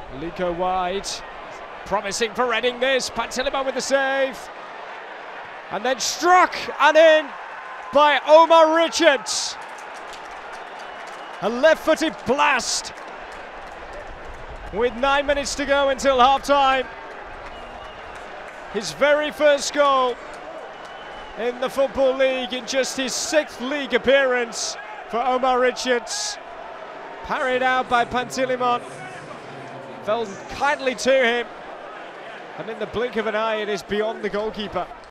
Lico wide. Promising for Reading this. Pantilimon with the save. And then struck and in by Omar Richards. A left-footed blast with 9 minutes to go until half-time. His very first goal in the Football League in just his 6th league appearance for Omar Richards. Parried out by Pantilimon. Fell kindly to him. And in the blink of an eye, it is beyond the goalkeeper.